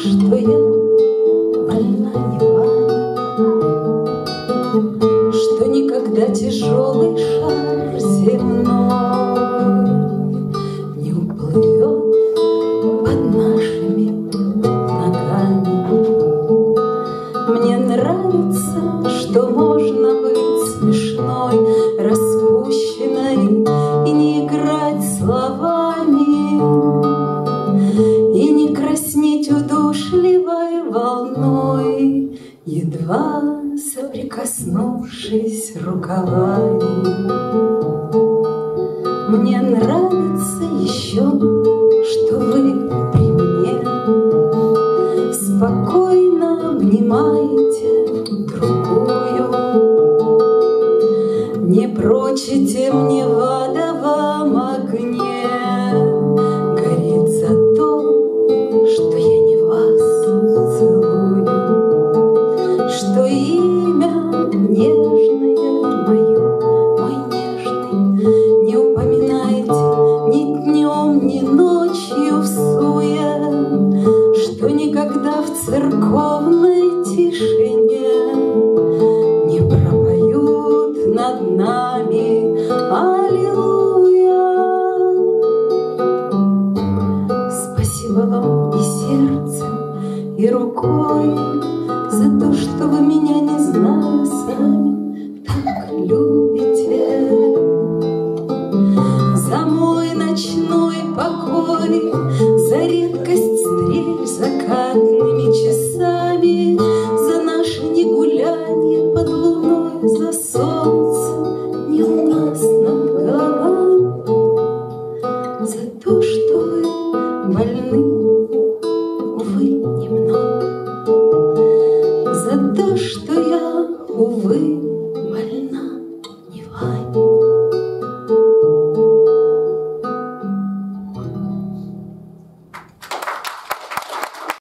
что я больна не вами, что никогда тяжелый шар земной не уплывет под нашими ногами. Мне нравится, что можно быть смешной, распущенной и не играть словами, и не краснеть удушливой волной, едва соприкоснувшись рукавами. Мне нравится еще, что вы при мне спокойно обнимаете другую, не прочите мне в адовом огне гореть за то, что я не вас целую, что имя нежное мое, мой нежный, не упоминайте ни днем, ни ночью всуе, что никогда в церковной тишине не пропоют над нами аллилуйя. Спасибо вам и сердцем, и рукой за то, что вы меня, не зная сами, так любите, за мой ночной покой, за редкость встреч закатными часами, за наше негулянье под луной, за солнцем неуместным головами, за то, что вы больны, увы, не мной, за то, что я, увы, больна не вами.